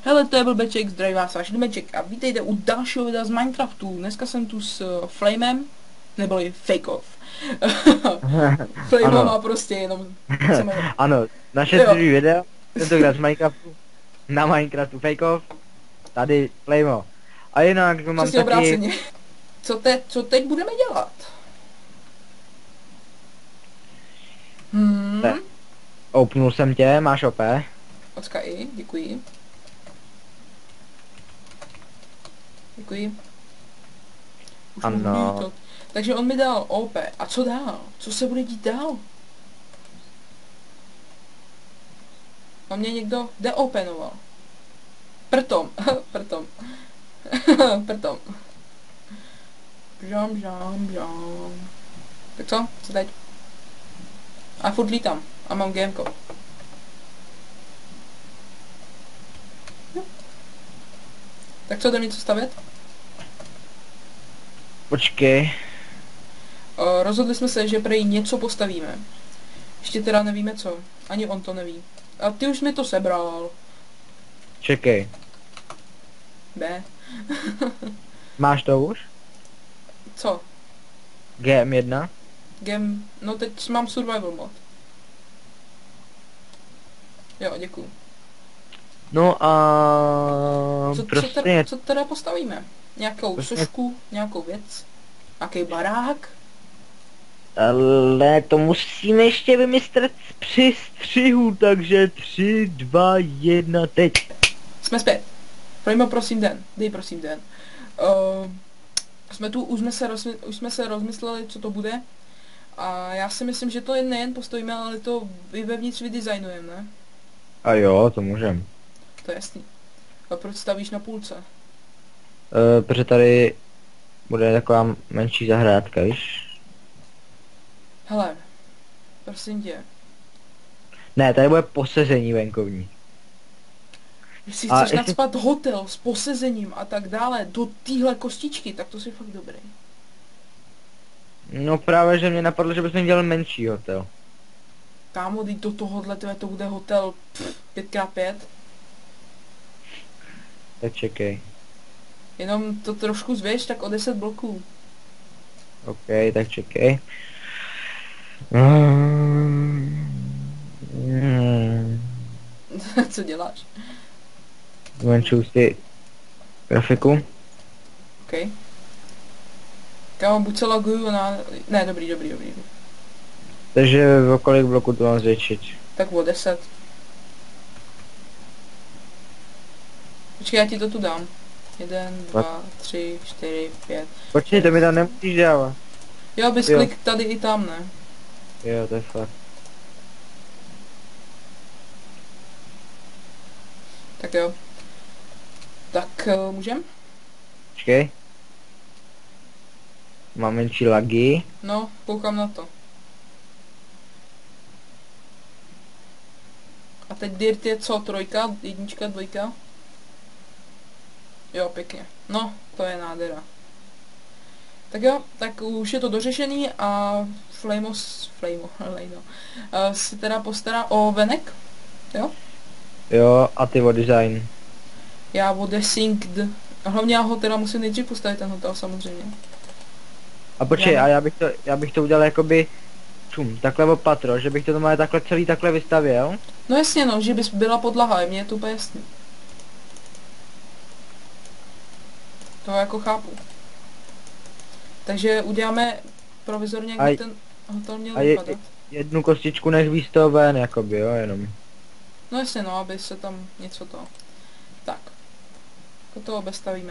Hele, to je Blbeček, zdraví vás váš Blbeček a vítejte u dalšího videa z Minecraftu. Dneska jsem tu s Flamem, neboli Fake Off. Flame má Ano, prostě jenom, chceme, ano, naše jo, druhý video, tentokrát z Minecraftu, na Minecraftu Fake Off, tady Flamo. A jinak mám přesně taky, obráceně. Co teď budeme dělat? Hmm, openul jsem tě, máš OP, počkej, děkuji. Děkuji. Už mohu ano, lítat. Takže on mi dal OP. A co dál? Co se bude dít dál? A mě někdo deopenoval. Prtom. Prtom. Prtom. Bžám. Tak co? Co teď? A furt lítám. A mám GMko. Tak co, jdem něco stavět? počkej, Rozhodli jsme se, že prej něco postavíme. Ještě teda nevíme co. Ani on to neví. A ty už mi to sebral. čekej, B. máš to už? Co? GM1? No teď mám survival mod. Jo, děkuju. No a prostě, Co teda postavíme? Nějakou prostě, sošku, nějakou věc? Nějaký barák? ale to musíme ještě vymyslet při střihu, takže 3, 2, 1, teď. Jsme zpět. Primo, prosím den. Dej prosím den. Jsme tu, už jsme se rozmysleli, co to bude. A já si myslím, že to je nejen postavíme, ale to i vevnitř vydesignujeme, ne? A jo, to můžem. To je jasný. A proč stavíš na půlce? Protože tady bude taková menší zahrádka, víš? Hele, prosím tě. Ne, tady bude posezení venkovní. Jestli A chceš jestli- nacpat hotel s posezením a tak dále do téhle kostičky, tak to si fakt dobrý. No právě, že mě napadlo, že bychom dělali menší hotel. Kámo, teď do tohohle to bude hotel 5x5. Tak čekej. Jenom to trošku zvěš, tak o 10 bloků. OK, tak čekej. Mm. Co děláš? Zmenšuju si grafiku. OK. Kámo, buď se loguju na... Ne, dobrý. Takže o kolik bloků to mám zvětšit? Tak o 10. Počkej, já ti to tu dám. 1, 2, 3, 4, 5. Počkej, to mi tam nemusíš dávat. Jo, bys Jo. klik tady i tam, ne? Jo, to je fakt. Tak jo. Tak můžem? Počkej. Mám menší lagy. No, koukám na to. A teď dirt je co? Trojka? Jednička? Dvojka? Jo, pěkně. No, to je nádhera. Tak jo, tak už je to dořešený a Flamo, Lejno, se teda postará o venek, jo? Jo, a ty o design. Já o desynced. A hlavně já ho teda musím nejdřív postavit ten hotel samozřejmě. A počkej, Já- a já bych to udělal jakoby takhle o patro, že bych to tam takhle celý takhle vystavěl. No jasně no, že bys byla podlaha, mně je to úplně jasný. To jako chápu. Takže uděláme provizorně, jak A- by ten hotel měl a je- vypadat. Jednu kostičku než víc toho ven, jakoby, jo, jenom. No jasně no, aby se tam něco to... Tak. Jako to obestavíme.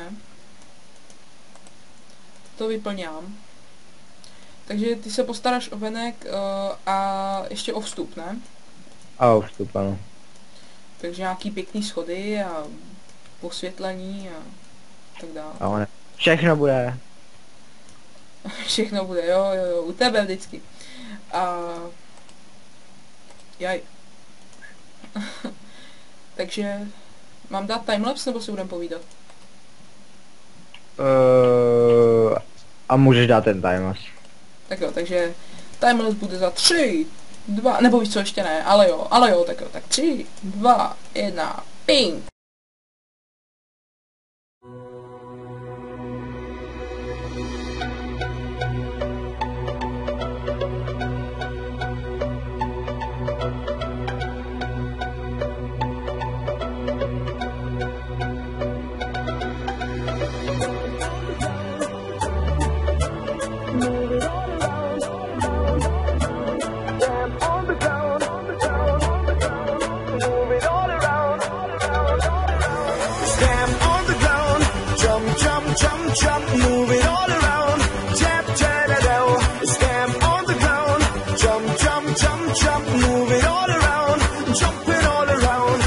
To vyplňám. Takže ty se postaráš o venek a ještě o vstup, ne? A o vstup, ano. Takže nějaký pěkný schody a posvětlení a tak dále. A on všechno bude. Všechno bude, jo, u tebe vždycky. A... Jaj. Takže... Mám dát timelapse nebo si budem povídat? A můžeš dát ten timelapse. Tak jo, takže timelapse bude za 3, 2, nebo víš co, ještě ne, ale jo, tak jo, tak 3, 2, 1, ping! the ground, move it all around. Stamp on the ground, jump, jump, jump, jump, move it all around. Tap, tap, tap, stamp on the ground, jump, jump, jump, jump, move it all around, jump it all around.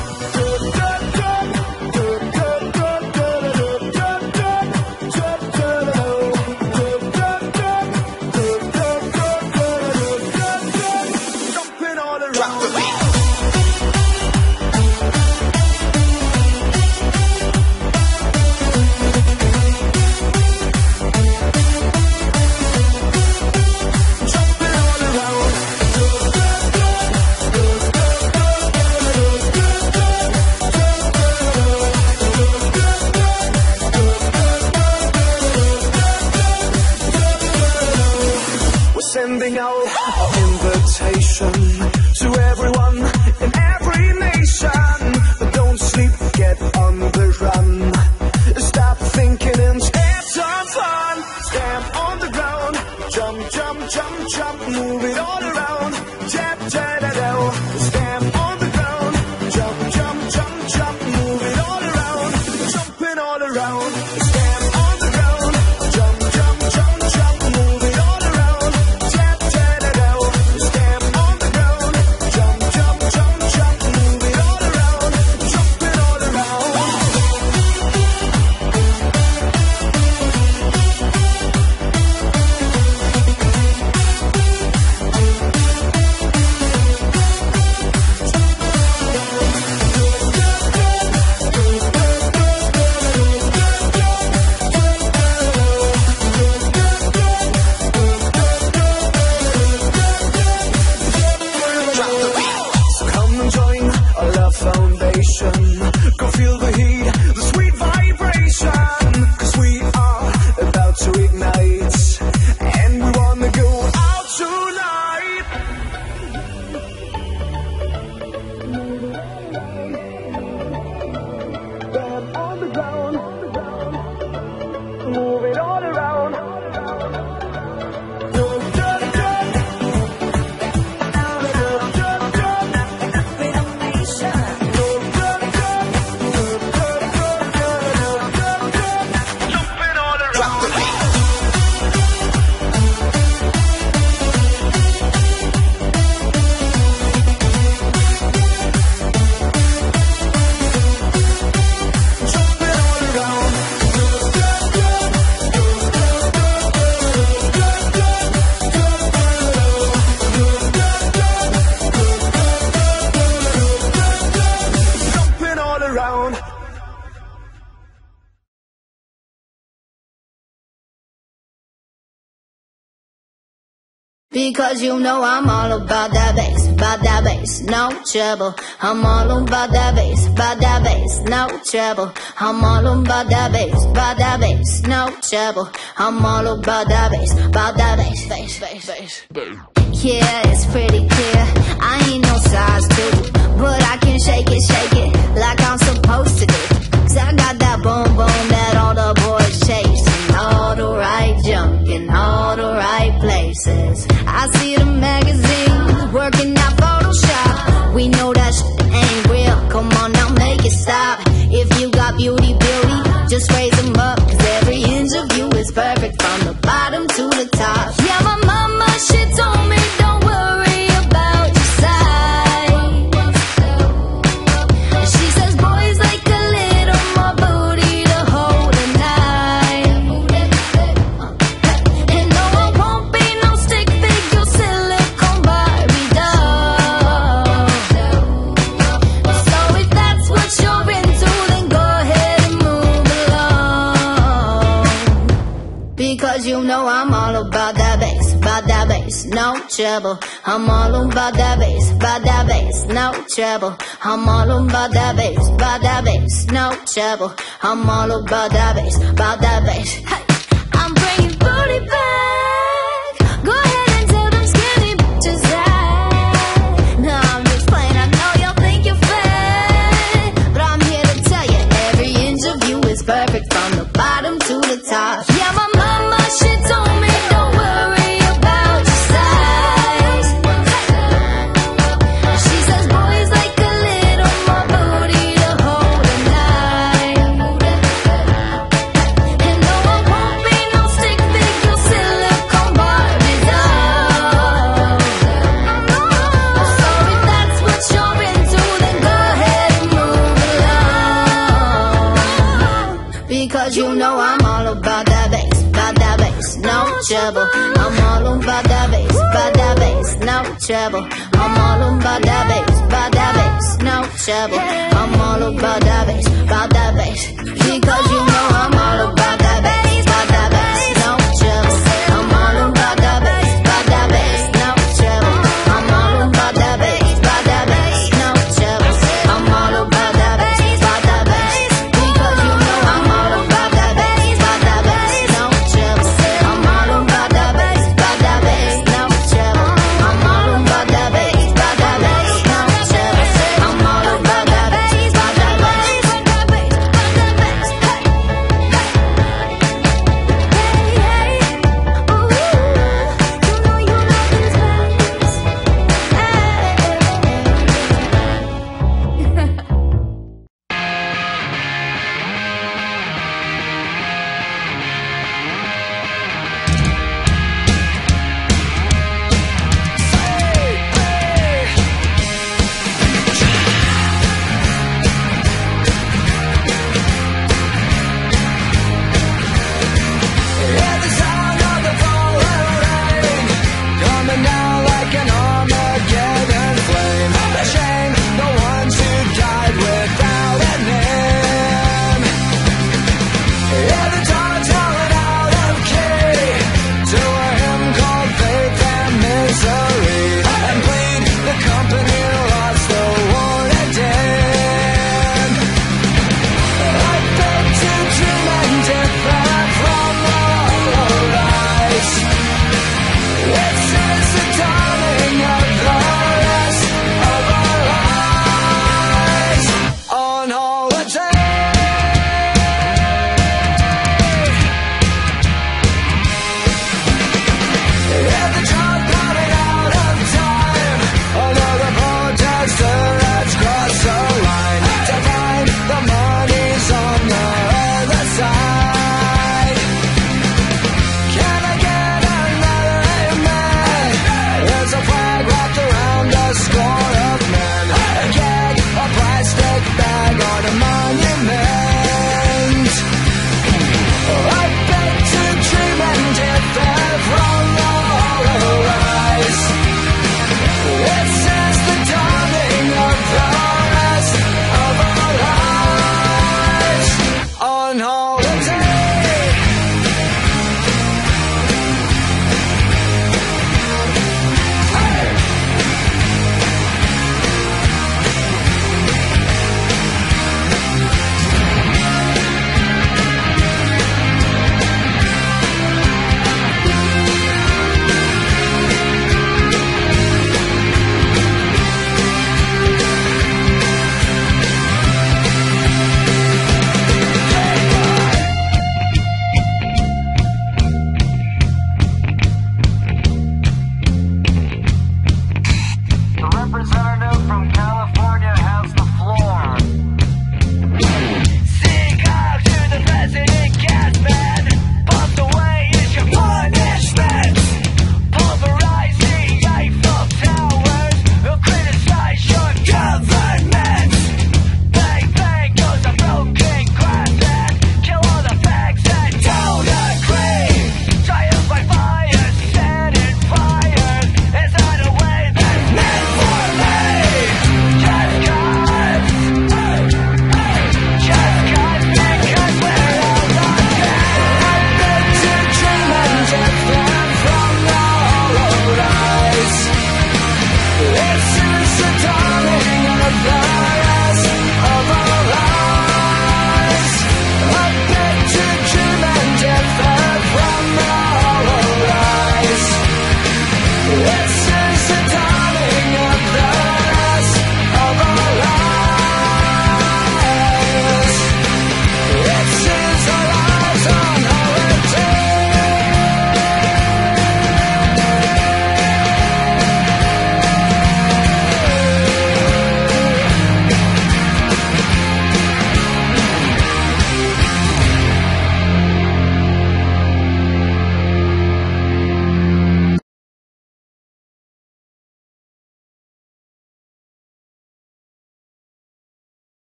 Sending out an invitation to everyone in every nation. But don't sleep, get on the run. Stop thinking and have some fun. Stamp on the ground, jump, jump, jump, jump, move it all around. Tap, tap, tap, stamp on the ground, jump, jump, jump, jump, move it all around, jumping all around. Stamp on the ground, jump, jump, jump, jump, move it all around. Go feel the heat, the sweet vibration. 'Cause we are about to ignite, and we wanna go out tonight. Stand on the ground, move it all around. Because you know I'm all about that bass, no trouble. I'm all about that bass, no trouble. I'm all about that bass, no trouble. I'm all about that bass, bass. Yeah, it's pretty clear, I ain't no size 2, but I can shake it like I'm supposed to do. 'Cause I got that boom boom that all the boys chase, and all the right junk in all the right places. I see the magazines working out Photoshop. We know that shit ain't real, come on now make it stop. If you got beauty, just raise them up. 'Cause every inch of you is perfect from the bottom to the top. Yeah, my mama, she told me don't worry about your size. She says boys like a little more booty to hold a knife. And no, I won't be no stick figure silicone Barbie doll. So if that's what you're into, then go ahead and move along. Because you know I'm all about that bass, no trouble. I'm all about that bass, no trouble. I'm all about that bass, no trouble. I'm all about that bass. Hey, I'm bringing booty back. Go ahead and tell them skinny bitches that. No, I'm just playing, I know y'all think you're fat, but I'm here to tell you every inch of you is perfect from the bottom to the top. Yeah, my mama, she told me don't worry about your size. Because you know I'm all about that bass, no trouble. I'm all about that bass, no trouble. I'm all about that bass, no trouble. I'm all about that bass, because you know I'm all about that bass, no trouble. I'm all about that bass, no trouble. I'm all about that bass, no trouble. I'm all about that bass, because you know I'm all about that bass, no trouble. I'm all about that bass, no trouble. I'm all about that bass, no trouble. I'm all about that bass,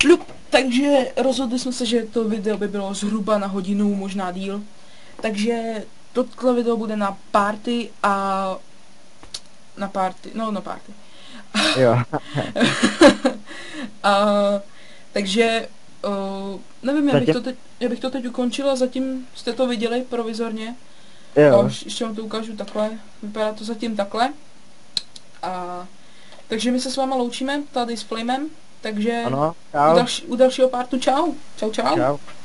Takže rozhodli jsme se, že to video by bylo zhruba na hodinu, možná díl. Takže tohle video bude na party a... Na party. Jo. Takže nevím, já bych to teď ukončila, zatím jste to viděli provizorně. Jo. Ještě vám to ukážu takhle, vypadá to zatím takhle. Takže my se s váma loučíme tady s Flamem, takže Ano, čau. u dalšího partu čau. Čau. Čau.